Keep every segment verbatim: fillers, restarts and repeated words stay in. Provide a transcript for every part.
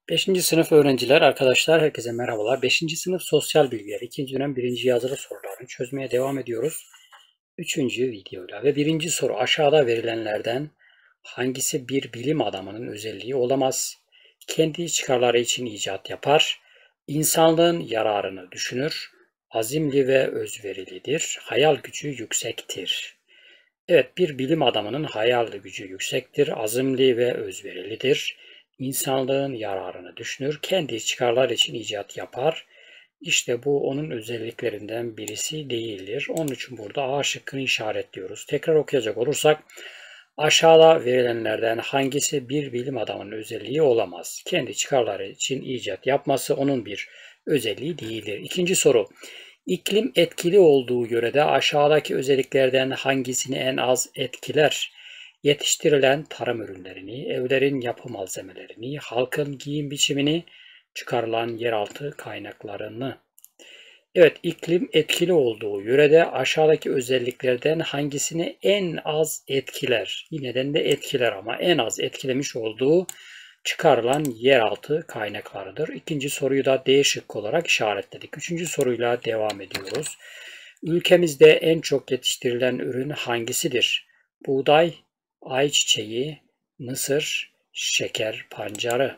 Beşinci sınıf öğrenciler, arkadaşlar herkese merhabalar. Beşinci sınıf sosyal bilgiler ikinci dönem birinci yazılı sorularını çözmeye devam ediyoruz. Üçüncü videoyla ve birinci soru aşağıda verilenlerden hangisi bir bilim adamının özelliği olamaz? Kendi çıkarları için icat yapar, insanlığın yararını düşünür, azimli ve özverilidir, hayal gücü yüksektir. Evet, bir bilim adamının hayal gücü yüksektir, azimli ve özverilidir. İnsanlığın yararını düşünür, kendi çıkarlar için icat yapar. İşte bu onun özelliklerinden birisi değildir. Onun için burada A şıkkını işaretliyoruz. Tekrar okuyacak olursak, aşağıda verilenlerden hangisi bir bilim adamının özelliği olamaz? Kendi çıkarları için icat yapması onun bir özelliği değildir. İkinci soru. İklim etkili olduğu yörede aşağıdaki özelliklerden hangisini en az etkiler? Yetiştirilen tarım ürünlerini, evlerin yapı malzemelerini, halkın giyim biçimini, çıkarılan yeraltı kaynaklarını. Evet, iklim etkili olduğu yörede aşağıdaki özelliklerden hangisini en az etkiler? Yine de etkiler ama en az etkilemiş olduğu çıkarılan yeraltı kaynaklarıdır. İkinci soruyu da D şıkkı olarak işaretledik. Üçüncü soruyla devam ediyoruz. Ülkemizde en çok yetiştirilen ürün hangisidir? Buğday, ayçiçeği, mısır, şeker pancarı.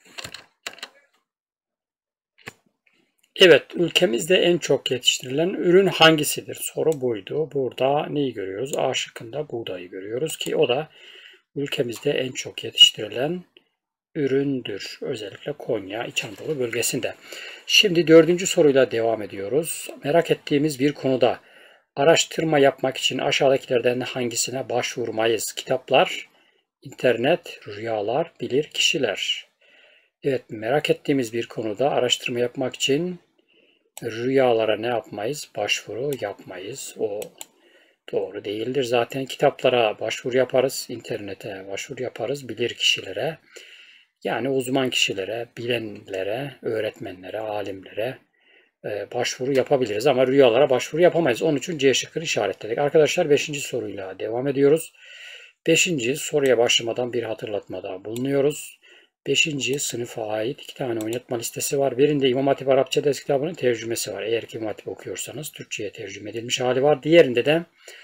Evet, ülkemizde en çok yetiştirilen ürün hangisidir? Soru buydu. Burada neyi görüyoruz? A şıkkında buğdayı görüyoruz ki o da ülkemizde en çok yetiştirilen üründür. Özellikle Konya, İç Anadolu bölgesinde. Şimdi dördüncü soruyla devam ediyoruz. Merak ettiğimiz bir konuda araştırma yapmak için aşağıdakilerden hangisine başvurmayız? Kitaplar, internet, rüyalar, bilir kişiler. Evet, merak ettiğimiz bir konuda araştırma yapmak için rüyalara ne yapmayız? Başvuru yapmayız. O doğru değildir. Zaten kitaplara başvuru yaparız, internete başvuru yaparız, bilir kişilere. Yani uzman kişilere, bilenlere, öğretmenlere, alimlere e, başvuru yapabiliriz ama rüyalara başvuru yapamayız. Onun için C şıkkını işaretledik. Arkadaşlar beşinci soruyla devam ediyoruz. Beşinci soruya başlamadan bir hatırlatmada bulunuyoruz. Beşinci sınıfa ait iki tane oynatma listesi var. Birinde İmam Hatip Arapça ders kitabının tercümesi var. Eğer ki İmam Hatip okuyorsanız Türkçe'ye tercüme edilmiş hali var. Diğerinde de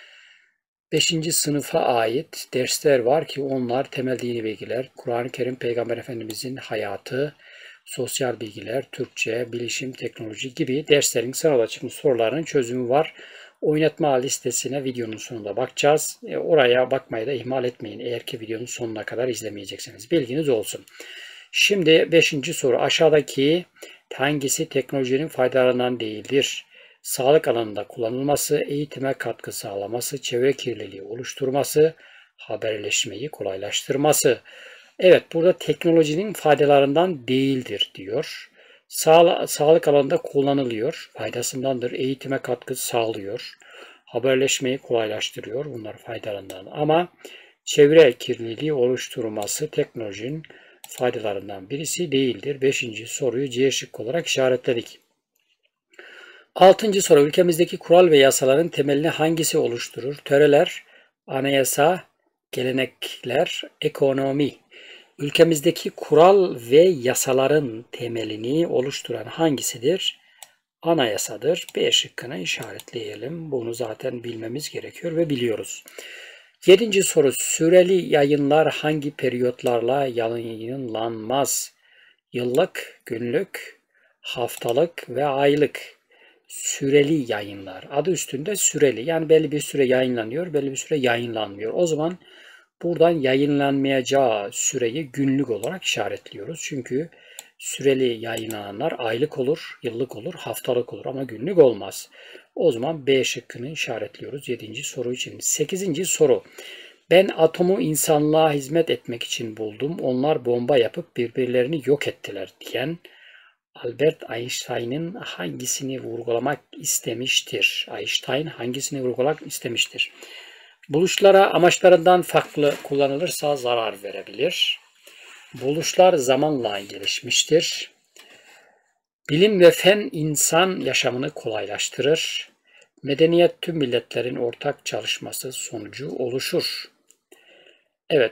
beşinci sınıfa ait dersler var ki onlar temel dini bilgiler, Kur'an-ı Kerim, Peygamber Efendimizin hayatı, sosyal bilgiler, Türkçe, bilişim, teknoloji gibi derslerin sınavda çıkmış sorularının çözümü var. Oynatma listesine videonun sonunda bakacağız. E, oraya bakmayı da ihmal etmeyin eğer ki videonun sonuna kadar izlemeyecekseniz. Bilginiz olsun. Şimdi beşinci soru. Aşağıdaki hangisi teknolojinin faydalarından değildir? Sağlık alanında kullanılması, eğitime katkı sağlaması, çevre kirliliği oluşturması, haberleşmeyi kolaylaştırması. Evet, burada teknolojinin faydalarından değildir diyor. Sağ, sağlık alanında kullanılıyor, faydasındandır. Eğitime katkı sağlıyor, haberleşmeyi kolaylaştırıyor. Bunlar faydalarından. Ama çevre kirliliği oluşturması teknolojinin faydalarından birisi değildir. Beşinci soruyu C şıkkı olarak işaretledik. Altıncı soru. Ülkemizdeki kural ve yasaların temelini hangisi oluşturur? Töreler, anayasa, gelenekler, ekonomi. Ülkemizdeki kural ve yasaların temelini oluşturan hangisidir? Anayasadır. B şıkkını işaretleyelim. Bunu zaten bilmemiz gerekiyor ve biliyoruz. Yedinci soru. Süreli yayınlar hangi periyotlarla yayınlanmaz? Yıllık, günlük, haftalık ve aylık. Süreli yayınlar. Adı üstünde süreli. Yani belli bir süre yayınlanıyor, belli bir süre yayınlanmıyor. O zaman buradan yayınlanmayacağı süreyi günlük olarak işaretliyoruz. Çünkü süreli yayınlananlar aylık olur, yıllık olur, haftalık olur ama günlük olmaz. O zaman B şıkkını işaretliyoruz yedinci soru için. Sekizinci soru. Ben atomu insanlığa hizmet etmek için buldum. Onlar bomba yapıp birbirlerini yok ettiler diyen Albert Einstein'ın hangisini vurgulamak istemiştir? Einstein hangisini vurgulamak istemiştir? Buluşlara amaçlarından farklı kullanılırsa zarar verebilir. Buluşlar zamanla gelişmiştir. Bilim ve fen insan yaşamını kolaylaştırır. Medeniyet tüm milletlerin ortak çalışması sonucu oluşur. Evet,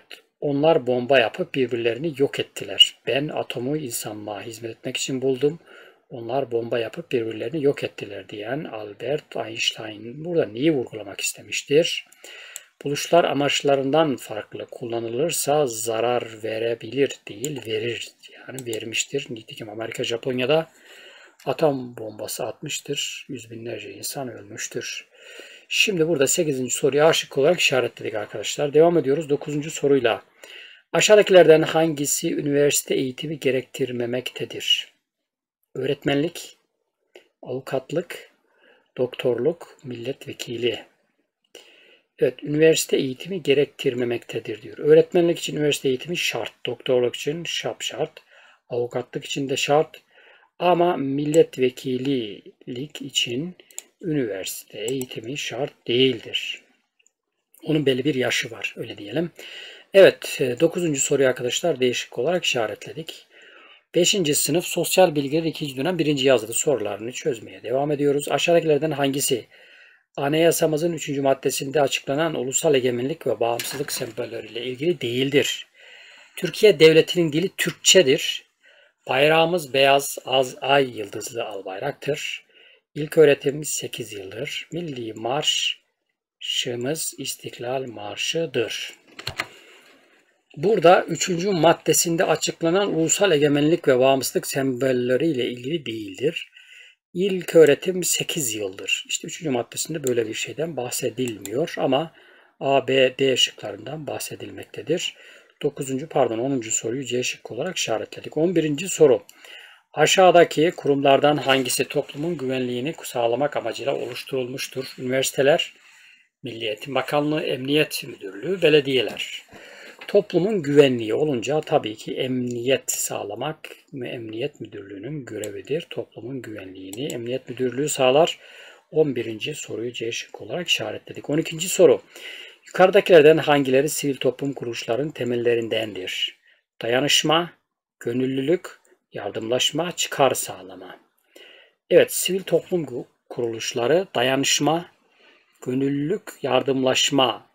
Onlar bomba yapıp birbirlerini yok ettiler. Ben atomu insanlığa hizmet etmek için buldum. Onlar bomba yapıp birbirlerini yok ettiler diyen Albert Einstein burada neyi vurgulamak istemiştir? Buluşlar amaçlarından farklı kullanılırsa zarar verebilir değil verir. Yani vermiştir. Nitekim Amerika Japonya'da atom bombası atmıştır. Yüz binlerce insan ölmüştür. Şimdi burada sekizinci soruyu A şıkkı olarak işaretledik arkadaşlar. Devam ediyoruz dokuzuncu soruyla. Aşağıdakilerden hangisi üniversite eğitimi gerektirmemektedir? Öğretmenlik, avukatlık, doktorluk, milletvekili. Evet, üniversite eğitimi gerektirmemektedir diyor. Öğretmenlik için üniversite eğitimi şart, doktorluk için şap şart, avukatlık için de şart. Ama milletvekillik için üniversite eğitimi şart değildir. Onun belli bir yaşı var, öyle diyelim. Evet, dokuzuncu soruyu arkadaşlar değişik olarak işaretledik. beşinci sınıf sosyal bilgiler ikinci dönem birinci yazılı sorularını çözmeye devam ediyoruz. Aşağıdakilerden hangisi Anayasamızın üçüncü maddesinde açıklanan ulusal egemenlik ve bağımsızlık sembolleriyle ilgili değildir? Türkiye Devleti'nin dili Türkçedir. Bayrağımız beyaz az ay yıldızlı albayraktır. İlköğretim sekiz yıldır. Milli marşımız İstiklal Marşı'dır. Burada üçüncü maddesinde açıklanan ulusal egemenlik ve bağımsızlık sembolleriyle ilgili değildir. İlköğretim sekiz yıldır. İşte üçüncü maddesinde böyle bir şeyden bahsedilmiyor ama A, B, D şıklarından bahsedilmektedir. dokuzuncu pardon onuncu soruyu C şıkkı olarak işaretledik. on birinci soru. Aşağıdaki kurumlardan hangisi toplumun güvenliğini sağlamak amacıyla oluşturulmuştur? Üniversiteler, Milli Eğitim Bakanlığı, Emniyet Müdürlüğü, belediyeler. Toplumun güvenliği olunca tabii ki emniyet sağlamak ve Emniyet Müdürlüğü'nün görevidir. Toplumun güvenliğini Emniyet Müdürlüğü sağlar. on birinci soruyu C şıkkı olarak işaretledik. on ikinci soru. Yukarıdakilerden hangileri sivil toplum kuruluşların temellerindendir? Dayanışma, gönüllülük, yardımlaşma, çıkar sağlama. Evet, sivil toplum kuruluşları dayanışma, gönüllülük, yardımlaşmayı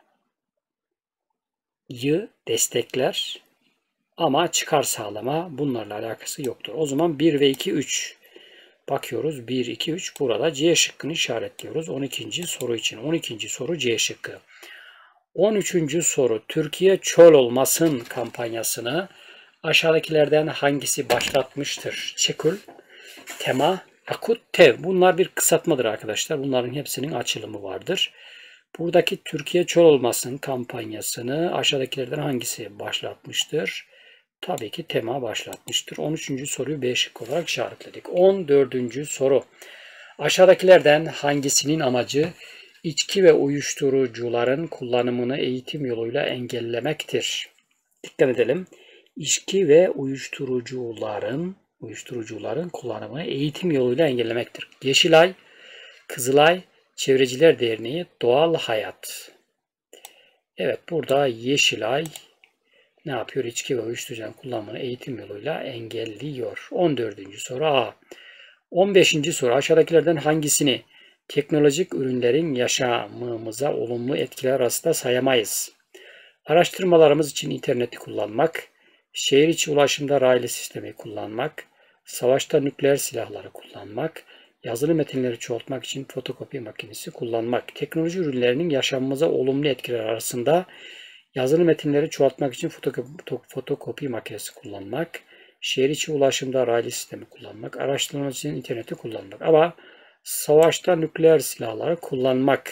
destekler ama çıkar sağlama bunlarla alakası yoktur. O zaman bir ve iki, üç bakıyoruz. bir, iki, üç burada C şıkkını işaretliyoruz. on ikinci soru için. on ikinci soru C şıkkı. on üçüncü soru. Türkiye çöl olmasın kampanyasını aşağıdakilerden hangisi başlatmıştır? Çekül, Tema, Akut, Tev. Bunlar bir kısaltmadır arkadaşlar. Bunların hepsinin açılımı vardır. Buradaki Türkiye çöl olmasın kampanyasını aşağıdakilerden hangisi başlatmıştır? Tabii ki Tema başlatmıştır. on üçüncü soruyu B şıkkı olarak işaretledik. on dördüncü soru. Aşağıdakilerden hangisinin amacı içki ve uyuşturucuların kullanımını eğitim yoluyla engellemektir? Dikkat edelim. İçki ve uyuşturucuların uyuşturucuların kullanımını eğitim yoluyla engellemektir. Yeşilay, Kızılay, Çevreciler Derneği, Doğal Hayat. Evet, burada Yeşilay ne yapıyor? İçki ve uyuşturucuların kullanımını eğitim yoluyla engelliyor. on dördüncü soru A. on beşinci soru. Aşağıdakilerden hangisini teknolojik ürünlerin yaşamımıza olumlu etkiler arasında sayamayız? Araştırmalarımız için interneti kullanmak, şehir içi ulaşımda raylı sistemi kullanmak, savaşta nükleer silahları kullanmak, yazılı metinleri çoğaltmak için fotokopi makinesi kullanmak. Teknoloji ürünlerinin yaşamımıza olumlu etkiler arasında yazılı metinleri çoğaltmak için fotokopi, fotokopi makinesi kullanmak, şehir içi ulaşımda raylı sistemi kullanmak, araştırmalar için interneti kullanmak. Ama savaşta nükleer silahları kullanmak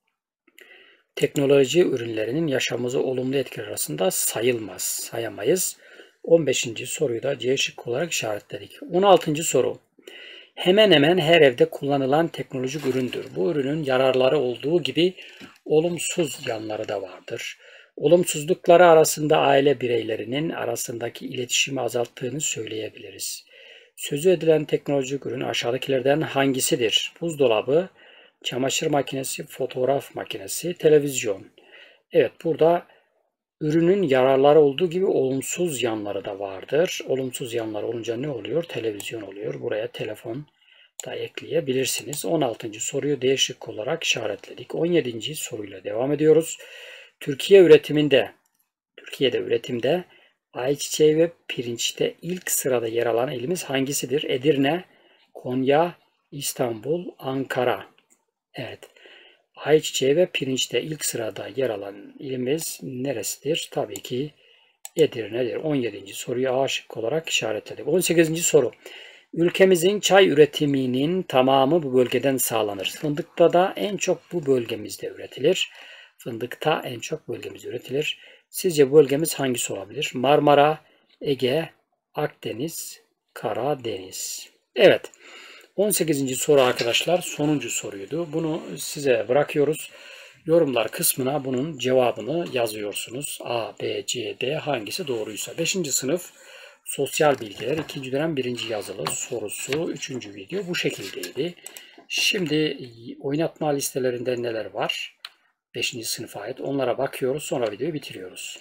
teknoloji ürünlerinin yaşamımıza olumlu etkiler arasında sayılmaz, sayamayız. on beşinci soruyu da C şıkkı olarak işaretledik. on altıncı soru. Hemen hemen her evde kullanılan teknolojik üründür. Bu ürünün yararları olduğu gibi olumsuz yanları da vardır. Olumsuzlukları arasında aile bireylerinin arasındaki iletişimi azalttığını söyleyebiliriz. Sözü edilen teknolojik ürün aşağıdakilerden hangisidir? Buzdolabı, çamaşır makinesi, fotoğraf makinesi, televizyon. Evet, burada ürünün yararları olduğu gibi olumsuz yanları da vardır. Olumsuz yanları olunca ne oluyor? Televizyon oluyor. Buraya telefon da ekleyebilirsiniz. on altıncı soruyu D şıkkı olarak işaretledik. on yedinci soruyla devam ediyoruz. Türkiye üretiminde Türkiye'de üretimde ayçiçeği ve pirinçte ilk sırada yer alan ilimiz hangisidir? Edirne, Konya, İstanbul, Ankara. Evet. Ayçiçeği ve pirinçte ilk sırada yer alan ilimiz neresidir? Tabii ki Edirne'dir. on yedinci soruyu A şıkkı olarak işaretledik. on sekizinci soru. Ülkemizin çay üretiminin tamamı bu bölgeden sağlanır. Fındıkta da en çok bu bölgemizde üretilir. Fındıkta en çok bölgemizde üretilir. Sizce bu bölgemiz hangisi olabilir? Marmara, Ege, Akdeniz, Karadeniz. Evet. on sekizinci soru arkadaşlar sonuncu soruydu. Bunu size bırakıyoruz. Yorumlar kısmına bunun cevabını yazıyorsunuz. A, B, C, D hangisi doğruysa. beşinci sınıf sosyal bilgiler ikinci dönem birinci yazılı sorusu üçüncü video bu şekildeydi. Şimdi oynatma listelerinde neler var? beşinci sınıfa ait. Onlara bakıyoruz. Sonra videoyu bitiriyoruz.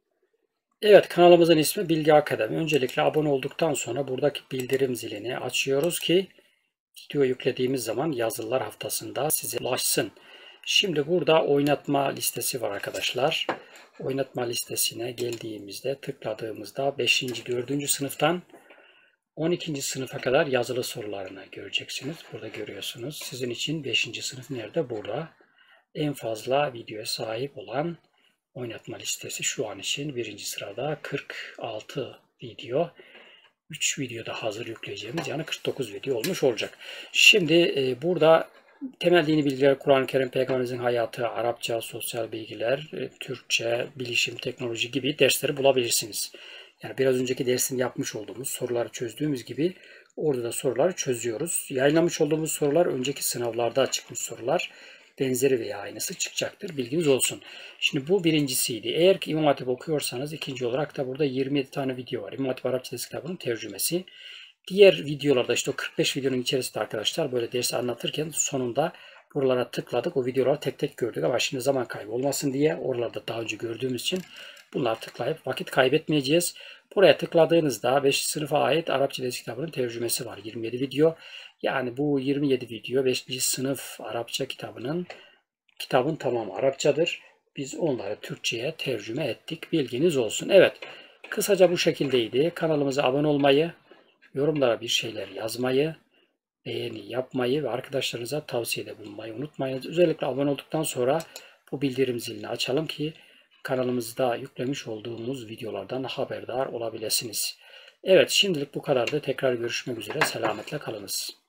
Evet, kanalımızın ismi Bilgi Akademi. Öncelikle abone olduktan sonra buradaki bildirim zilini açıyoruz ki video yüklediğimiz zaman yazılılar haftasında size ulaşsın. Şimdi burada oynatma listesi var arkadaşlar. Oynatma listesine geldiğimizde tıkladığımızda beşinci dördüncü sınıftan on ikinci sınıfa kadar yazılı sorularını göreceksiniz. Burada görüyorsunuz. Sizin için beşinci sınıf nerede? Burada. En fazla videoya sahip olan oynatma listesi şu an için birinci sırada kırk altı video. üç videoda hazır yükleyeceğimiz yani kırk dokuz video olmuş olacak. Şimdi e, burada temel dini bilgiler, Kur'an-ı Kerim, Peygamberimizin hayatı, Arapça, sosyal bilgiler, e, Türkçe, bilişim, teknoloji gibi dersleri bulabilirsiniz. Yani biraz önceki dersin yapmış olduğumuz soruları çözdüğümüz gibi orada da soruları çözüyoruz. Yayınlamış olduğumuz sorular önceki sınavlarda çıkmış sorular. Benzeri veya aynısı çıkacaktır. Bilginiz olsun. Şimdi bu birincisiydi. Eğer ki İmam Hatip okuyorsanız ikinci olarak da burada yirmi yedi tane video var. İmam Hatip Arapça Ders kitabının tercümesi. Diğer videolarda işte o kırk beş videonun içerisinde arkadaşlar böyle dersi anlatırken sonunda buralara tıkladık. O videoları tek tek gördük ama şimdi zaman kaybı olmasın diye oralarda daha önce gördüğümüz için bunlar tıklayıp vakit kaybetmeyeceğiz. Buraya tıkladığınızda beşinci sınıfa ait Arapça Ders kitabının tercümesi var. yirmi yedi video. Yani bu yirmi yedi video beşinci sınıf Arapça kitabının kitabın tamamı Arapçadır. Biz onları Türkçe'ye tercüme ettik. Bilginiz olsun. Evet. Kısaca bu şekildeydi. Kanalımıza abone olmayı, yorumlara bir şeyler yazmayı, beğeni yapmayı ve arkadaşlarınıza tavsiyede bulunmayı unutmayınız. Özellikle abone olduktan sonra bu bildirim zilini açalım ki kanalımızda yüklemiş olduğumuz videolardan haberdar olabilirsiniz. Evet, şimdilik bu kadardı. Tekrar görüşmek üzere. Selametle kalınız.